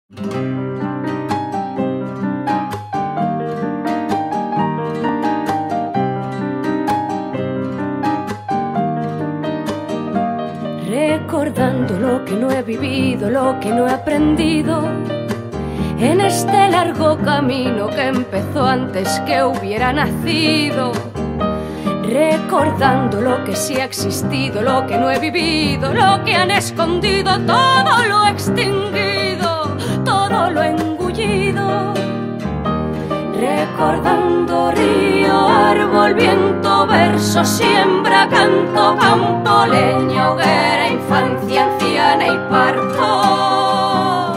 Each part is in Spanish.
Recordando lo que no he vivido, lo que no he aprendido en este largo camino que empezó antes que hubiera nacido. Recordando lo que sí ha existido, lo que no he vivido, lo que han escondido, todo lo extinguido, todo lo engullido. Recordando río, árbol, viento, verso, siembra, canto, campo, leña, hoguera, infancia, anciana y parto.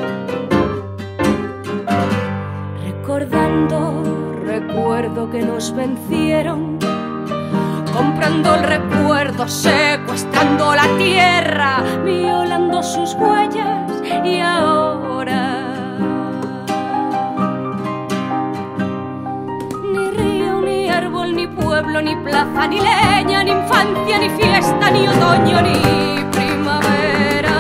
Recordando, recuerdo que nos vencieron, comprando el recuerdo, secuestrando la tierra, violando sus huellas y ahora ni río, ni árbol, ni pueblo, ni plaza, ni leña, ni infancia, ni fiesta, ni otoño, ni primavera.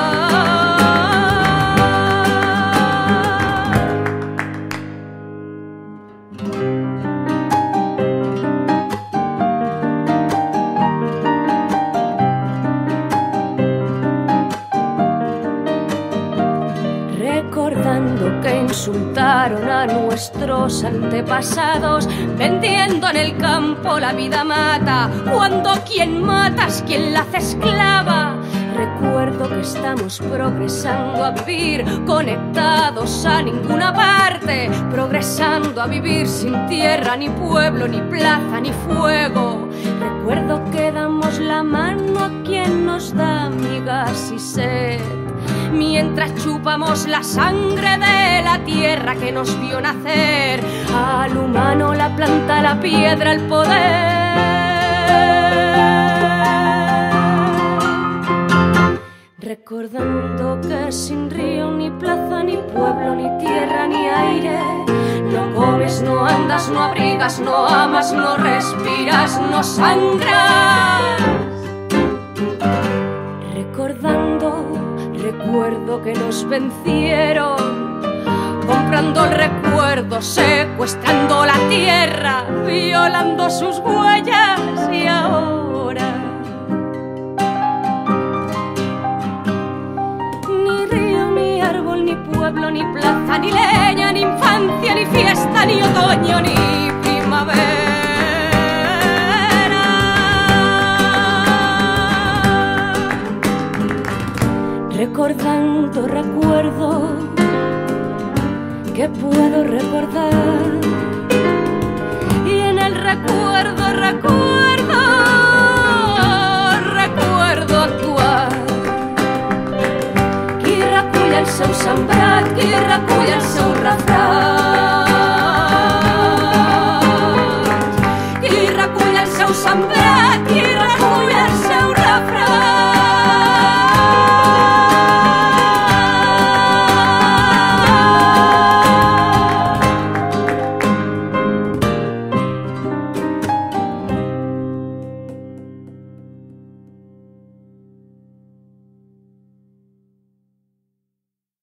Recordando que insultaron a nuestros antepasados, vendiendo en el campo la vida mata, cuando quien mata es quien la hace esclava. Recuerdo que estamos progresando a vivir conectados a ninguna parte, progresando a vivir sin tierra, ni pueblo, ni plaza, ni fuego. Recuerdo que damos la mano a quien nos da migas y sed, mientras chupamos la sangre de la tierra que nos vio nacer, al humano, la planta, la piedra, el poder. Recordando que sin río, ni plaza, ni pueblo, ni tierra, ni aire, no comes, no andas, no abrigas, no amas, no respiras, no sangras. Recordando, recuerdo que nos vencieron, comprando el recuerdo, secuestrando la tierra, violando sus huellas y ahora ni río, ni árbol, ni pueblo, ni plaza, ni leña, ni infancia, ni fiesta, ni otoño, ni primavera. Recordando, recuerdo que puedo recordar, y en el recuerdo, recuerdo actuar. Qui recull el seu sembrat, qui recull el seu refrat, qui recull el seu sembrat, qui